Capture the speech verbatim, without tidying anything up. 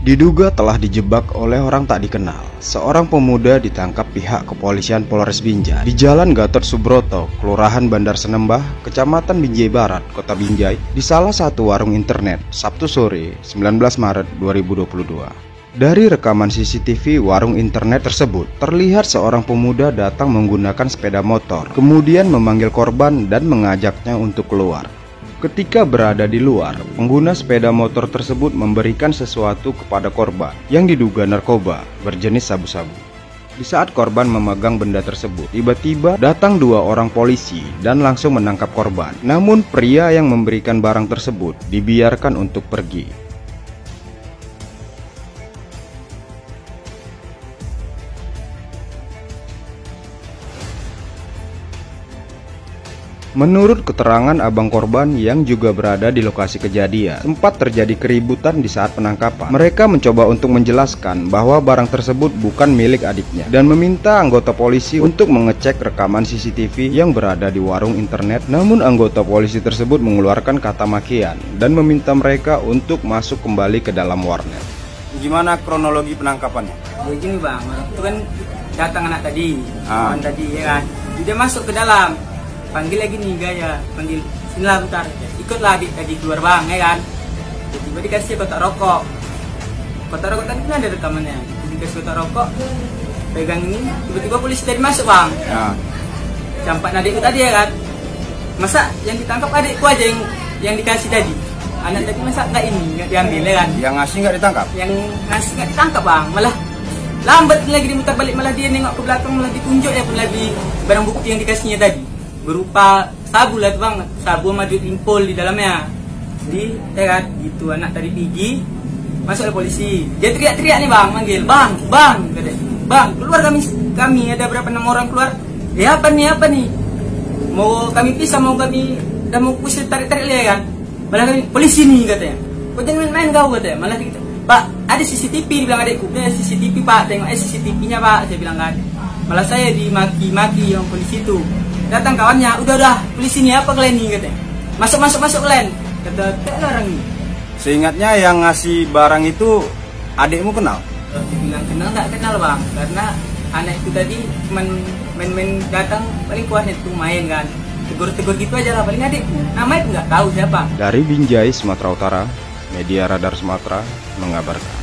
Diduga telah dijebak oleh orang tak dikenal, seorang pemuda ditangkap pihak kepolisian Polres Binjai di Jalan Gatot Subroto, Kelurahan Bandar Senembah, Kecamatan Binjai Barat, Kota Binjai, di salah satu warung internet, Sabtu sore, sembilan belas Maret dua ribu dua puluh dua. Dari rekaman C C T V warung internet tersebut, terlihat seorang pemuda datang menggunakan sepeda motor, kemudian memanggil korban dan mengajaknya untuk keluar. Ketika berada di luar, pengguna sepeda motor tersebut memberikan sesuatu kepada korban yang diduga narkoba berjenis sabu-sabu. Di saat korban memegang benda tersebut, tiba-tiba datang dua orang polisi dan langsung menangkap korban. Namun pria yang memberikan barang tersebut dibiarkan untuk pergi. Menurut keterangan abang korban yang juga berada di lokasi kejadian, sempat terjadi keributan di saat penangkapan. Mereka mencoba untuk menjelaskan bahwa barang tersebut bukan milik adiknya dan meminta anggota polisi untuk mengecek rekaman C C T V yang berada di warung internet. Namun anggota polisi tersebut mengeluarkan kata makian dan meminta mereka untuk masuk kembali ke dalam warnet. Gimana kronologi penangkapannya? Begini bang, itu kan datang anak tadi, ah. anak tadi ya kan, dia masuk ke dalam. Panggil lagi nih gaya, panggil sinilah bentar, ikutlah adik tadi keluar bang, ya kan. Tiba-tiba dikasih kotak rokok, kotak rokok tadi kan ada rekamannya. Dikasih kotak rokok, pegang ini, tiba-tiba polisi tadi masuk bang. Ya. Campak adikku tadi ya kan. Masa yang ditangkap adikku aja yang yang dikasih tadi. Anak tadi masa nggak ini nggak diambil ya kan? Yang ngasih nggak ditangkap? Yang ngasih nggak ditangkap bang, malah lambat lagi dimutar balik, malah dia nengok ke belakang, malah ditunjuk ya pun lagi barang bukti yang dikasihnya tadi. Berupa sabu lah tuh bang, sabu sama duit impol di dalamnya. Di terat gitu, anak tadi pergi, masuk oleh polisi. Dia teriak-teriak nih bang, manggil bang, bang, katanya, bang keluar kami, kami ada berapa enam orang keluar. Ya apa nih, apa nih? Mau kami pisah, mau kami, udah mau kusir tarik-tarik ya kan? Malah kami polisi nih katanya. Kau jangan main-main kau katanya. Malah gitu, Pak ada C C T V, bilang adekku. Ya C C T V pak, tengok eh C C T V-nya pak. Saya bilang nggak ada. Malah saya dimaki-maki yang polisi itu. Datang kawannya, udah udah polisi ini apa kalian nih katanya, masuk masuk masuk kalian, kata tak larang nih. Seingatnya yang ngasih barang itu adikmu kenal? Bilang kenal tak kenal bang, karena anak itu tadi main main datang paling kuatnya itu main kan, tegur-tegur gitu aja lah paling adikku, namanya nggak tahu siapa. Dari Binjai, Sumatera Utara, Media Radar Sumatera mengabarkan.